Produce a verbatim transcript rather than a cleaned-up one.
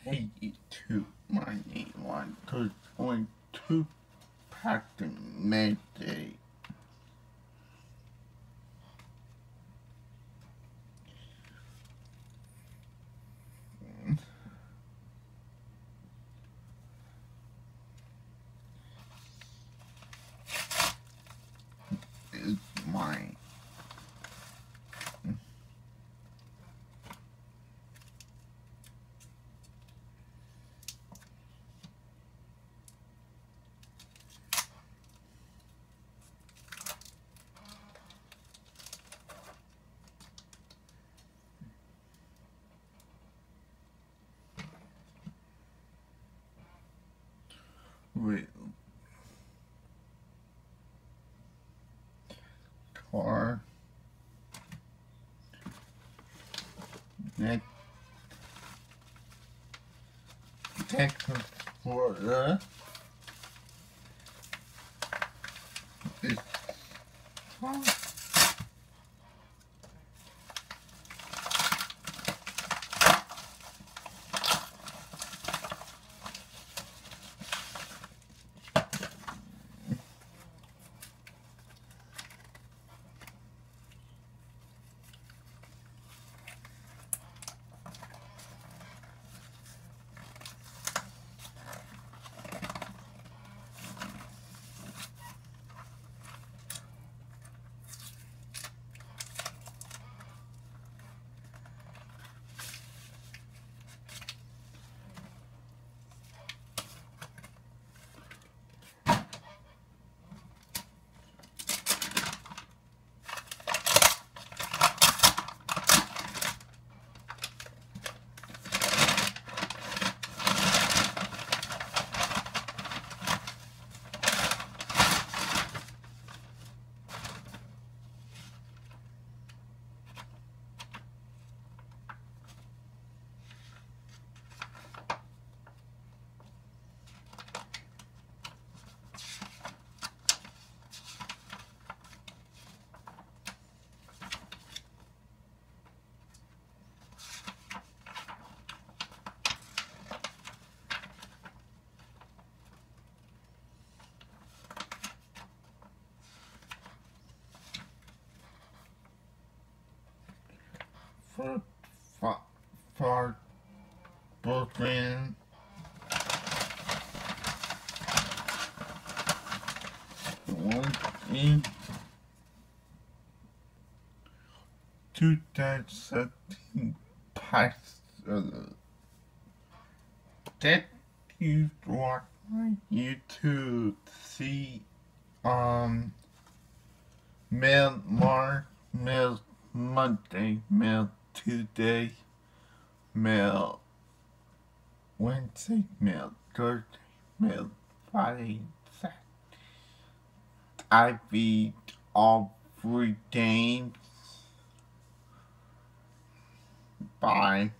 Hey YouTube, my name is going to pack the mailday. Is mine. With car next Texas Florida is fun. For, for, for Brooklyn, one in two thousand seventeen past uh, that you watch my YouTube see um mail Mark, mail Monday, mail Tuesday, mail Wednesday, mail Thursday, mail Friday, Saturday. I beat all three games. Bye.